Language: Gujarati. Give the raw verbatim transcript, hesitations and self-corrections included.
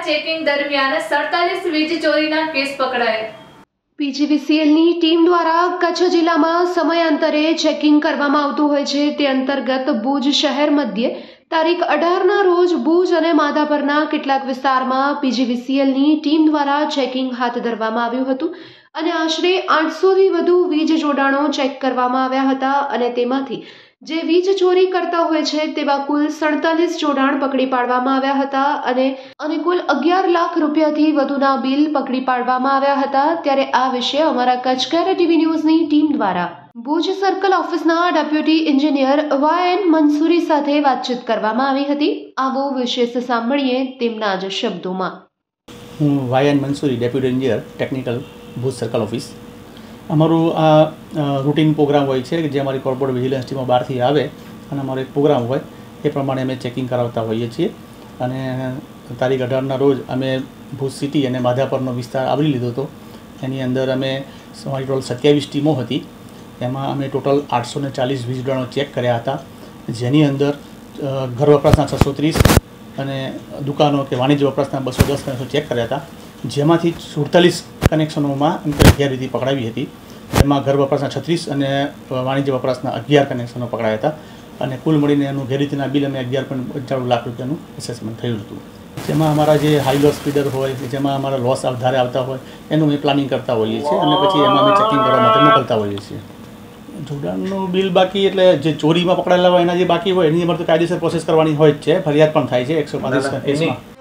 ચેકિંગ દરમિયાન સડતાલીસ વીજ ચોરીના કેસ પકડાયા। પીજીવીસીએલની ટીમ દ્વારા કચ્છ જિલ્લામાં સમયાંતરે ચેકિંગ કરવામાં આવતું હોય છે। તે અંતર્ગત ભુજ શહેર મધ્યે તારીખ અઢારના રોજ ભુજ અને માધાપરના કેટલાક વિસ્તારમાં પીજીવીસીએલની ટીમ દ્વારા ચેકિંગ હાથ ધરવામાં આવ્યું હતું અને આશરે આઠસોથી વધુ વીજ જોડાણો ચેક કરવામાં આવ્યા હતા અને તેમાંથી જે વીજ ચોરી કરતા હોય છે તેવા કુલ સડતાલીસ જોડાણ પકડી પાડવામાં આવ્યા હતા અને અને કુલ અગિયાર લાખ રૂપિયાથી વધુના બિલ પકડી પાડવામાં આવ્યા હતા। ત્યારે આ વિશે અમારા કચ્છ કેર ટીવી ન્યૂઝની ટીમ દ્વારા ભુજ સર્કલ ઓફિસના deputy engineer Y N Mansuri સાથે વાતચીત કરવામાં આવી હતી। આવો વિશેષ સાંભળીએ તેમના જ શબ્દોમાં। હું Y N Mansuri, deputy engineer technical, Bhuj circle office. અમારું આ રૂટીન પ્રોગ્રામ હોય છે કે જે અમારી કોર્પોરેટ વિજિલન્સ ટીમો બહારથી આવે અને અમારો એક પ્રોગ્રામ હોય એ પ્રમાણે અમે ચેકિંગ કરાવતા હોઈએ છીએ અને તારીખ અઢારના રોજ અમે ભુજ સિટી અને માધાપરનો વિસ્તાર આવરી લીધો હતો। એની અંદર અમે અમારી ટોટલ સત્યાવીસ ટીમો હતી, એમાં અમે ટોટલ આઠસો ને ચાલીસ વીજ જોડાણો ચેક કર્યા હતા, જેની અંદર ઘર વપરાશના છસો ત્રીસ અને દુકાનો કે વાણિજ્ય વપરાશના બસો દસ કનેક્શનો ચેક કર્યા હતા, જેમાંથી સુડતાલીસ કનેક્શનોમાં ગેરરીતિ પકડાવી હતી। એમાં ઘર વપરાશના છત્રીસ અને વાણિજ્ય વપરાશના અગિયાર કનેક્શનો પકડાયા હતા અને કુલ મળીને એનું ગેરરીતિના બિલ અમે અગિયાર પોઈન્ટ પંચાણું લાખ રૂપિયાનું એસેસમેન્ટ થયું હતું। જેમાં અમારા જે હાઈ લોસ સ્પીડર હોય, જેમાં અમારા લોસ વધારે આવતા હોય એનું અમે પ્લાનિંગ કરતા હોઈએ છીએ અને પછી એમાં અમે ચેકિંગ કરવા માટે મોકલતા હોઈએ છીએ। જોડાણનું બિલ બાકી એટલે જે ચોરીમાં પકડાયેલા હોય એના જે બાકી હોય એની અમારે તો કાયદેસર પ્રોસેસ કરવાની હોય જ છે, ફરિયાદ પણ થાય છે એકસો પાંત્રીસ કેસમાં।